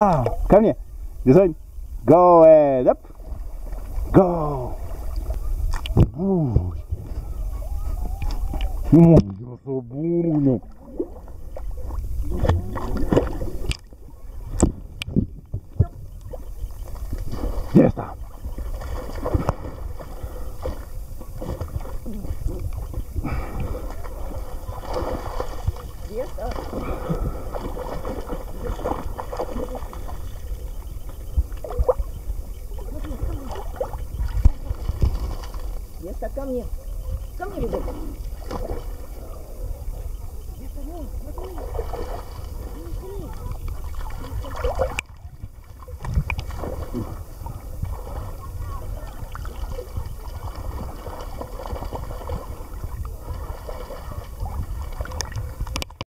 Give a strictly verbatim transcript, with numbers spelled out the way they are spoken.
Ко мне. Бизонь. Go and up. Go. Ой. Ну, я забыл. Есть там. Где-то. Где-то ко мне.